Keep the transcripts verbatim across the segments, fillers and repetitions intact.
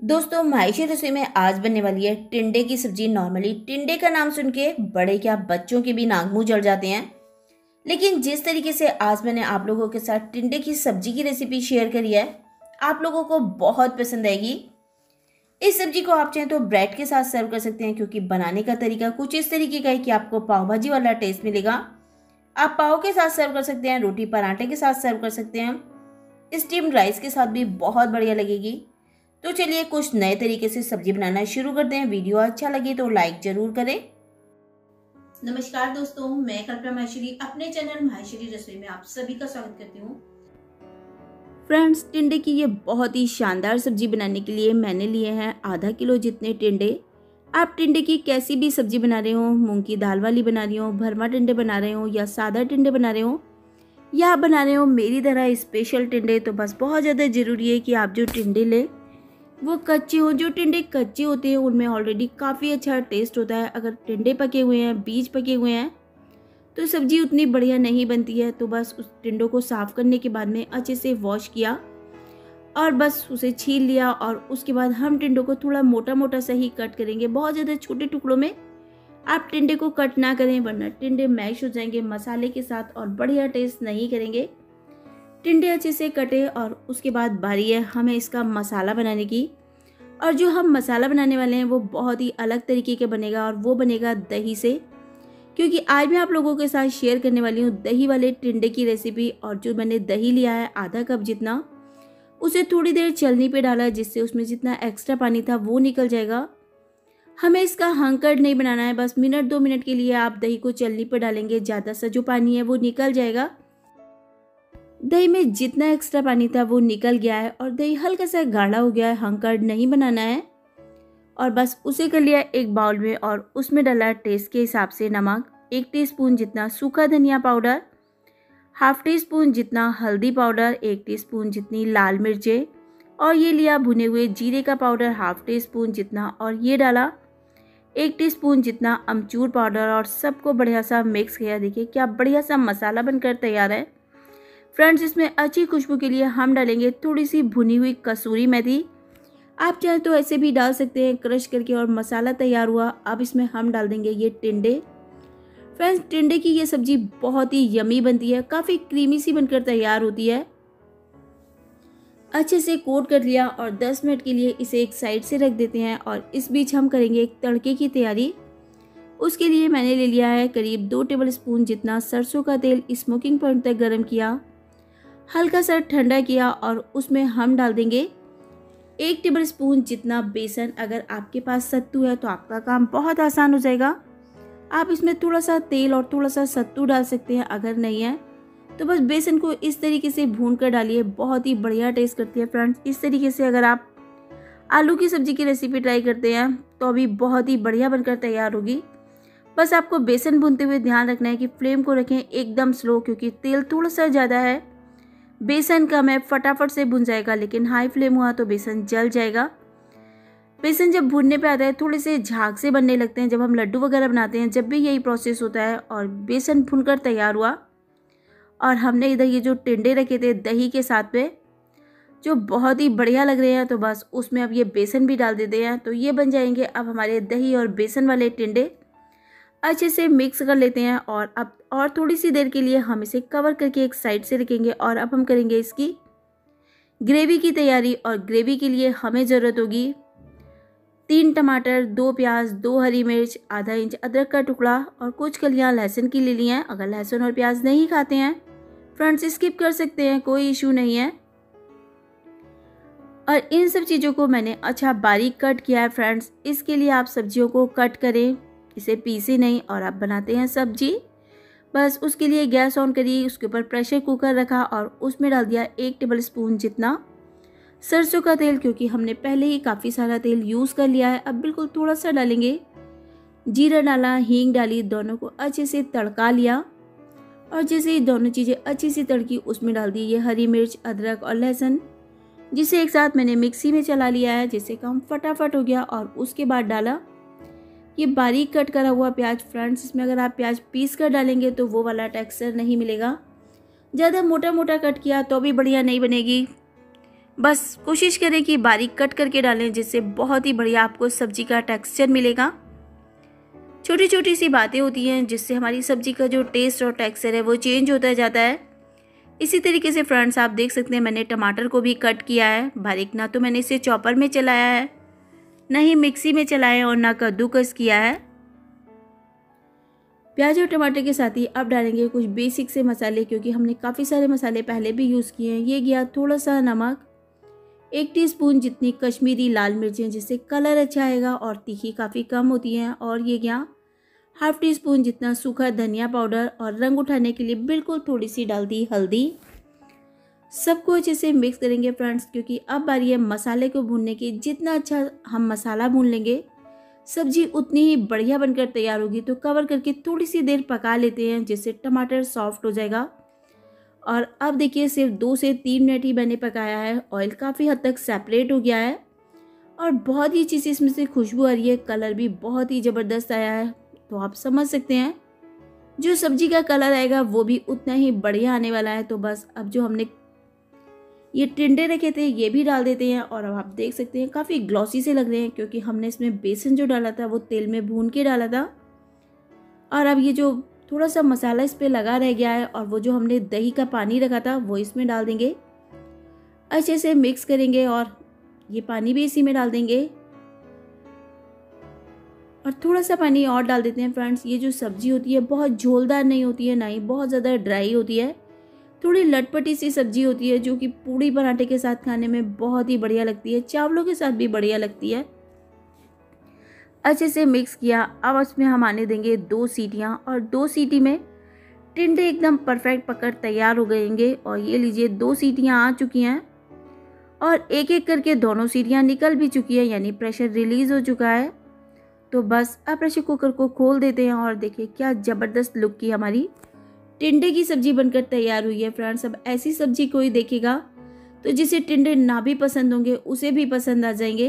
दोस्तों माहेशी रसोई में आज बनने वाली है टिंडे की सब्जी। नॉर्मली टिंडे का नाम सुन के बड़े क्या बच्चों के भी नाक मुंह जल जाते हैं, लेकिन जिस तरीके से आज मैंने आप लोगों के साथ टिंडे की सब्जी की रेसिपी शेयर करी है, आप लोगों को बहुत पसंद आएगी। इस सब्जी को आप चाहें तो ब्रेड के साथ सर्व कर सकते हैं, क्योंकि बनाने का तरीका कुछ इस तरीके का है कि आपको पाव भाजी वाला टेस्ट मिलेगा। आप पाव के साथ सर्व कर सकते हैं, रोटी पराठे के साथ सर्व कर सकते हैं, स्टीम्ड राइस के साथ भी बहुत बढ़िया लगेगी। तो चलिए कुछ नए तरीके से सब्जी बनाना शुरू करते हैं। वीडियो अच्छा लगे तो लाइक जरूर करें। नमस्कार दोस्तों, मैं कल्पना माहेश्वरी अपने चैनल माहेश्वरी रसोई में आप सभी का स्वागत करती हूँ। फ्रेंड्स, टिंडे की ये बहुत ही शानदार सब्जी बनाने के लिए मैंने लिए हैं आधा किलो जितने टिंडे। आप टिंडे की कैसी भी सब्जी बना रहे हो, मूंग की दाल वाली बना रही हो, भरमा टिंडे बना रहे हो, या सादा टिंडे बना रहे हो, या आप बना रहे हो मेरी तरह स्पेशल टिंडे, तो बस बहुत ज़्यादा ज़रूरी है कि आप जो टिंडे ले वो कच्चे हो। जो टिंडे कच्चे होते हैं उनमें ऑलरेडी काफ़ी अच्छा टेस्ट होता है। अगर टिंडे पके हुए हैं, बीज पके हुए हैं, तो सब्जी उतनी बढ़िया नहीं बनती है। तो बस उस टिंडों को साफ़ करने के बाद में अच्छे से वॉश किया और बस उसे छील लिया, और उसके बाद हम टिंडों को थोड़ा मोटा मोटा सा ही कट करेंगे। बहुत ज़्यादा छोटे टुकड़ों में आप टिंडे को कट ना करें, वरना टिंडे मैश हो जाएंगे मसाले के साथ और बढ़िया टेस्ट नहीं करेंगे। टिंडे अच्छे से कटे और उसके बाद बारी है हमें इसका मसाला बनाने की। और जो हम मसाला बनाने वाले हैं वो बहुत ही अलग तरीके का बनेगा, और वो बनेगा दही से, क्योंकि आज मैं आप लोगों के साथ शेयर करने वाली हूँ दही वाले टिंडे की रेसिपी। और जो मैंने दही लिया है आधा कप जितना, उसे थोड़ी देर चलनी पे डाला है, जिससे उसमें जितना एक्स्ट्रा पानी था वो निकल जाएगा। हमें इसका हंकड़ नहीं बनाना है, बस मिनट दो मिनट के लिए आप दही को चलनी पे डालेंगे, ज़्यादा सा जो पानी है वो निकल जाएगा। दही में जितना एक्स्ट्रा पानी था वो निकल गया है और दही हल्का सा गाढ़ा हो गया है। हंकड़ नहीं बनाना है। और बस उसे कर लिया एक बाउल में, और उसमें डाला टेस्ट के हिसाब से नमक, एक टीस्पून जितना सूखा धनिया पाउडर, हाफ टी स्पून जितना हल्दी पाउडर, एक टीस्पून जितनी लाल मिर्चें, और ये लिया भुने हुए जीरे का पाउडर हाफ टी स्पून जितना, और ये डाला एक टीस्पून जितना अमचूर पाउडर, और सबको बढ़िया सा मिक्स किया। देखिए क्या बढ़िया सा मसाला बनकर तैयार है। फ्रेंड्स, इसमें अच्छी खुशबू के लिए हम डालेंगे थोड़ी सी भुनी हुई कसूरी मेथी। आप चाहें तो ऐसे भी डाल सकते हैं क्रश करके। और मसाला तैयार हुआ, अब इसमें हम डाल देंगे ये टिंडे। फ्रेंड्स, टिंडे की ये सब्जी बहुत ही यमी बनती है, काफ़ी क्रीमी सी बनकर तैयार होती है। अच्छे से कोट कर लिया और दस मिनट के लिए इसे एक साइड से रख देते हैं। और इस बीच हम करेंगे एक तड़के की तैयारी। उसके लिए मैंने ले लिया है करीब दो टेबल स्पून जितना सरसों का तेल, स्मोकिंग पॉइंट तक गर्म किया, हल्का सा ठंडा किया, और उसमें हम डाल देंगे एक टेबल स्पून जितना बेसन। अगर आपके पास सत्तू है तो आपका काम बहुत आसान हो जाएगा। आप इसमें थोड़ा सा तेल और थोड़ा सा सत्तू डाल सकते हैं। अगर नहीं है तो बस बेसन को इस तरीके से भून कर डालिए, बहुत ही बढ़िया टेस्ट करती है। फ्रेंड्स, इस तरीके से अगर आप आलू की सब्जी की रेसिपी ट्राई करते हैं तो अभी बहुत ही बढ़िया बनकर तैयार होगी। बस आपको बेसन भूनते हुए ध्यान रखना है कि फ्लेम को रखें एकदम स्लो, क्योंकि तेल थोड़ा सा ज़्यादा है, बेसन कम है, फटाफट से भुन जाएगा। लेकिन हाई फ्लेम हुआ तो बेसन जल जाएगा। बेसन जब भुनने पे आता है थोड़े से झाग से बनने लगते हैं, जब हम लड्डू वगैरह बनाते हैं जब भी यही प्रोसेस होता है। और बेसन भुनकर तैयार हुआ, और हमने इधर ये जो टिंडे रखे थे दही के साथ में, जो बहुत ही बढ़िया लग रहे हैं, तो बस उसमें अब ये बेसन भी डाल देते हैं। तो ये बन जाएंगे अब हमारे दही और बेसन वाले टिंडे। अच्छे से मिक्स कर लेते हैं, और अब और थोड़ी सी देर के लिए हम इसे कवर करके एक साइड से रखेंगे। और अब हम करेंगे इसकी ग्रेवी की तैयारी। और ग्रेवी के लिए हमें ज़रूरत होगी तीन टमाटर, दो प्याज, दो हरी मिर्च, आधा इंच अदरक का टुकड़ा, और कुछ कलियां लहसुन की ले ली हैं। अगर लहसुन और प्याज नहीं खाते हैं फ्रेंड्स, स्किप कर सकते हैं, कोई इशू नहीं है। और इन सब चीज़ों को मैंने अच्छा बारीक कट किया है। फ्रेंड्स, इसके लिए आप सब्जियों को कट करें, इसे पीसे नहीं, और आप बनाते हैं सब्जी। बस उसके लिए गैस ऑन करिए, उसके ऊपर प्रेशर कुकर रखा, और उसमें डाल दिया एक टेबल स्पून जितना सरसों का तेल, क्योंकि हमने पहले ही काफ़ी सारा तेल यूज़ कर लिया है। अब बिल्कुल थोड़ा सा डालेंगे। जीरा डाला, हींग डाली, दोनों को अच्छे से तड़का लिया। और जैसे ही दोनों चीज़ें अच्छी सी तड़की, उसमें डाल दी ये हरी मिर्च, अदरक और लहसुन, जिसे एक साथ मैंने मिक्सी में चला लिया है, जिससे काम फटाफट हो गया। और उसके बाद डाला ये बारीक कट करा हुआ प्याज। फ्रेंड्स, इसमें अगर आप प्याज पीस कर डालेंगे तो वो वाला टेक्सचर नहीं मिलेगा। ज़्यादा मोटा मोटा कट किया तो भी बढ़िया नहीं बनेगी। बस कोशिश करें कि बारीक कट करके डालें, जिससे बहुत ही बढ़िया आपको सब्जी का टेक्सचर मिलेगा। छोटी छोटी सी बातें होती हैं जिससे हमारी सब्जी का जो टेस्ट और टेक्सचर है वो चेंज होता जाता है। इसी तरीके से फ्रेंड्स आप देख सकते हैं मैंने टमाटर को भी कट किया है बारीक। ना तो मैंने इसे चॉपर में चलाया है, ना ही मिक्सी में चलाया है और ना कद्दूकस किया है। प्याज और टमाटर के साथ ही अब डालेंगे कुछ बेसिक से मसाले, क्योंकि हमने काफ़ी सारे मसाले पहले भी यूज़ किए हैं। ये गया थोड़ा सा नमक, एक टीस्पून जितनी कश्मीरी लाल मिर्चें जिससे कलर अच्छा आएगा और तीखी काफ़ी कम होती हैं, और ये गया हाफ टी स्पून जितना सूखा धनिया पाउडर, और रंग उठाने के लिए बिल्कुल थोड़ी सी डाल दी हल्दी। सबको अच्छे से मिक्स करेंगे फ्रेंड्स, क्योंकि अब बारी है मसाले को भूनने की। जितना अच्छा हम मसाला भून लेंगे सब्जी उतनी ही बढ़िया बनकर तैयार होगी। तो कवर करके थोड़ी सी देर पका लेते हैं जिससे टमाटर सॉफ्ट हो जाएगा। और अब देखिए सिर्फ दो से तीन मिनट ही मैंने पकाया है, ऑयल काफ़ी हद तक सेपरेट हो गया है और बहुत ही अच्छी सी इसमें से खुशबू आ रही है। कलर भी बहुत ही ज़बरदस्त आया है, तो आप समझ सकते हैं जो सब्जी का कलर आएगा वो भी उतना ही बढ़िया आने वाला है। तो बस अब जो हमने ये टिंडे रखे थे ये भी डाल देते हैं, और अब आप देख सकते हैं काफ़ी ग्लॉसी से लग रहे हैं, क्योंकि हमने इसमें बेसन जो डाला था वो तेल में भून के डाला था। और अब ये जो थोड़ा सा मसाला इस पर लगा रह गया है, और वो जो हमने दही का पानी रखा था वो इसमें डाल देंगे। अच्छे से मिक्स करेंगे और ये पानी भी इसी में डाल देंगे, और थोड़ा सा पानी और डाल देते हैं फ्रेंड्स। ये जो सब्जी होती है बहुत झोलदार नहीं होती है, ना ही बहुत ज़्यादा ड्राई होती है, थोड़ी लटपटी सी सब्जी होती है जो कि पूड़ी पराठे के साथ खाने में बहुत ही बढ़िया लगती है, चावलों के साथ भी बढ़िया लगती है। अच्छे से मिक्स किया। अब इसमें हम आने देंगे दो सीटियां, और दो सीटी में टिंडे एकदम परफेक्ट पकड़ तैयार हो गएंगे। और ये लीजिए दो सीटियां आ चुकी हैं और एक एक करके दोनों सीटियां निकल भी चुकी है, यानी प्रेशर रिलीज़ हो चुका है। तो बस अब प्रेशर कुकर को खोल देते हैं और देखिए क्या ज़बरदस्त लुक की हमारी टिंडे की सब्जी बनकर तैयार हुई है फ्रेंड्स। अब ऐसी सब्जी कोई देखेगा तो जिसे टिंडे ना भी पसंद होंगे उसे भी पसंद आ जाएंगे।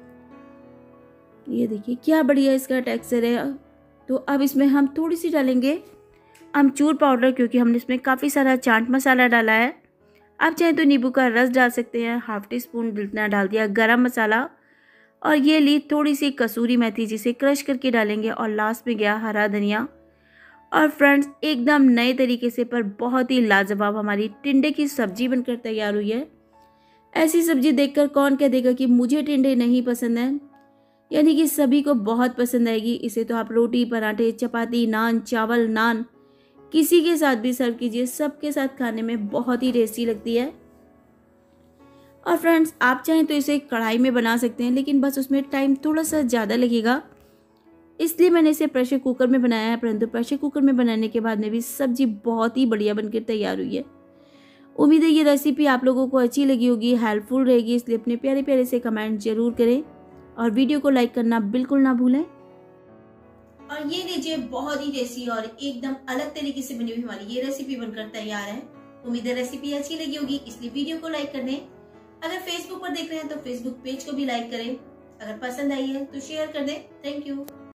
ये देखिए क्या बढ़िया इसका टेक्सचर है। तो अब इसमें हम थोड़ी सी डालेंगे अमचूर पाउडर, क्योंकि हमने इसमें काफ़ी सारा चाट मसाला डाला है। आप चाहें तो नींबू का रस डाल सकते हैं। हाफ टी स्पून जितना डाल दिया गरम मसाला, और ये ली थोड़ी सी कसूरी मेथी जिसे क्रश करके डालेंगे, और लास्ट में गया हरा धनिया। और फ्रेंड्स एकदम नए तरीके से पर बहुत ही लाजवाब हमारी टिंडे की सब्जी बनकर तैयार हुई है। ऐसी सब्जी देखकर कौन कह देगा कि मुझे टिंडे नहीं पसंद हैं, यानी कि सभी को बहुत पसंद आएगी। इसे तो आप रोटी, पराठे, चपाती, नान, चावल, नान किसी के साथ भी सर्व कीजिए, सबके साथ खाने में बहुत ही टेस्टी लगती है। और फ्रेंड्स आप चाहें तो इसे कढ़ाई में बना सकते हैं, लेकिन बस उसमें टाइम थोड़ा सा ज़्यादा लगेगा, इसलिए मैंने इसे प्रेशर कुकर में बनाया है। परंतु प्रेशर कुकर में बनाने के बाद में भी सब्जी बहुत ही बढ़िया बनकर तैयार हुई है। उम्मीद है ये रेसिपी आप लोगों को अच्छी लगी होगी, हेल्पफुल रहेगी, इसलिए अपने प्यारे प्यारे से कमेंट जरूर करें और वीडियो को लाइक करना बिल्कुल ना भूलें। और ये लीजिए बहुत ही टेस्टी और एकदम अलग तरीके से बनी हुई हमारी ये रेसिपी बनकर तैयार है। उम्मीद है रेसिपी अच्छी लगी होगी, इसलिए वीडियो को लाइक कर दें। अगर फेसबुक पर देख रहे हैं तो फेसबुक पेज को भी लाइक करें। अगर पसंद आई है तो शेयर कर दें। Thank you.